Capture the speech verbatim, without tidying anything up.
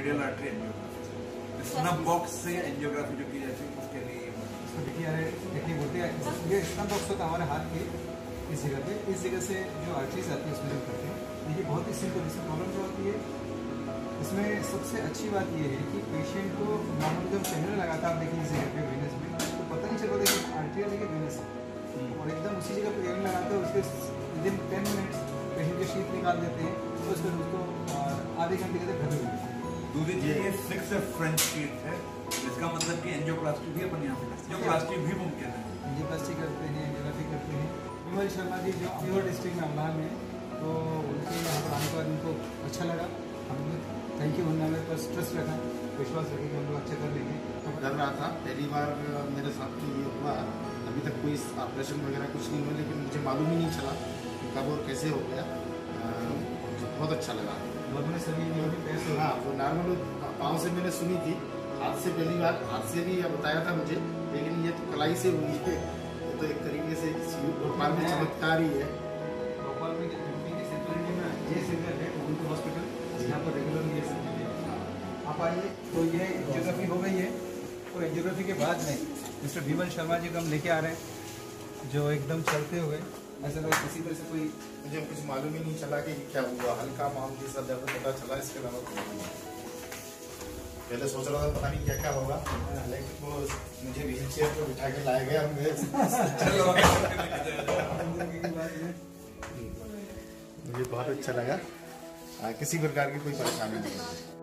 Radial artery angiography. Sternum box से angiography जो की जाती है उसके लिए इसको देखिए टेक्निक होती है। ये स्टनम बॉक्स होता है हमारे हाथ के इस जगह पे, इस जगह से जो आर्टरीज आती है उसमें जो करते हैं। देखिए बहुत ही सिंपल, इसमें प्रॉब्लम जो होती है इसमें सबसे अच्छी बात ये है कि पेशेंट को नॉर्मली जब पहले लगाता है, आप देखिए इस जगह पे वेनस में तो पता नहीं चल पाता कि आर्टरी है लेकिन वेनस है, और एकदम उसी जगह पे लगाते हैं। उसके within ten minutes patient के शीट निकाल देते हैं, तो उसके उसको आधे घंटे के घर में दूसरी चीज ये सिक्स फ्रेंच शीट है, इसका मतलब कि एंजियोप्लास्टी भी अपन यहाँ पे एंजियोप्लास्टी भी मुमकिन है। एंजियोप्लास्टी करते हैं, एंजियोग्राफी करते हैं। विमल शर्मा जी जो प्योर डिस्ट्रिक्ट में अमलान में, तो उनके यहाँ पर आने के बाद उनको अच्छा लगा। हम थैंक यू, उन्होंने मेरे पर ट्रस्ट रखा, विश्वास रखे कि हम लोग अच्छा कर लेंगे। तो डर रहा था, पहली बार मेरे साथ तो ये हुआ, अभी तक कोई ऑपरेशन वगैरह कुछ नहीं हुआ, लेकिन मुझे मालूम ही नहीं चला कब और कैसे हो गया। बहुत अच्छा लगा। मैंने सभी पैसे हाँ, वो नॉर्मल पाँव से मैंने सुनी थी, हाथ से पहली बार, हाथ से भी बताया था मुझे, लेकिन ये तो कलाई से हुई है। तो एक तरीके से भोपाल में चमत्कार ही है। भोपाल में ये सेंटर है उनके हॉस्पिटल, यहाँ पर रेगुलर ये सब आप आइए। तो ये एंजियोग्राफी हो गई है, और एंजियोग्राफी के बाद में मिस्टर विमल शर्मा जी को हम लेके आ रहे हैं, जो एकदम चलते हुए ऐसा कोई किसी तरह से कोई मुझे कुछ मालूम ही नहीं चला कि क्या हुआ। हल्का मामूली सा दर्द पता चला, इसके अलावा पहले सोच रहा था पता नहीं क्या क्या होगा, लेकिन वो मुझे व्हील चेयर पर बिठा के लाया गया। मुझे बहुत अच्छा लगा, किसी प्रकार की कोई परेशानी नहीं है।